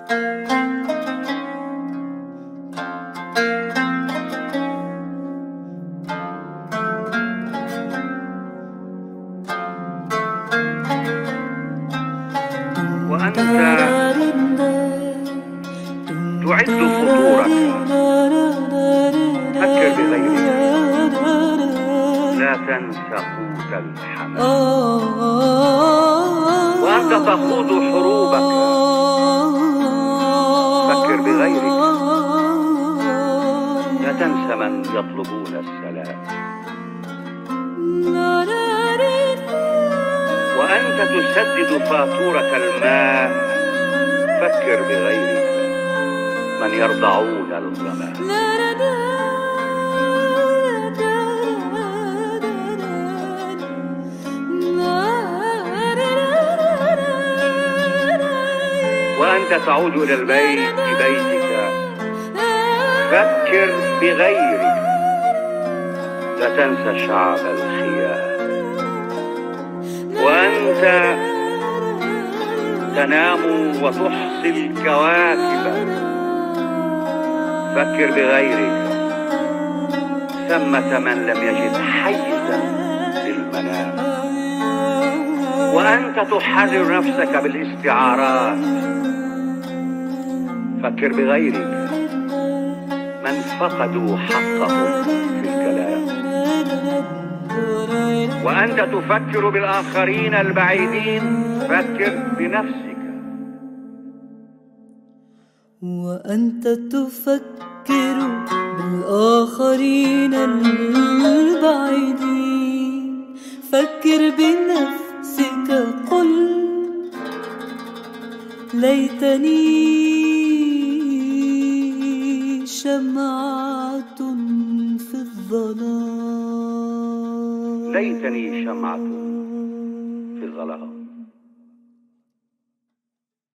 وأنت تعد فطورك، فكر بغيرك، لا تنس قوت الحمل. وأنت تخوض حروبك، فكر بغيرك، لا تنس من يطلبون السلام. وأنت تسدد فاتورة الماء، فكر بغيرك، من يرضعون الظمأ. وأنت تعود إلى البيت ببيتك، فكر بغيرك، لا تنسى شعب الخيام. وأنت تنام وتحصي الكواكب، فكر بغيرك، ثمة من لم يجد حيزا للمنام. وأنت تحرر نفسك بالاستعارات، فكر بغيرك، من فقدوا حقهم في الكلام. وأنت تفكر بالآخرين البعيدين، فكر بنفسك. وأنت تفكر بالآخرين البعيدين، فكر بنفسك. قل ليتني شمعة في الظلام، ليتني شمعة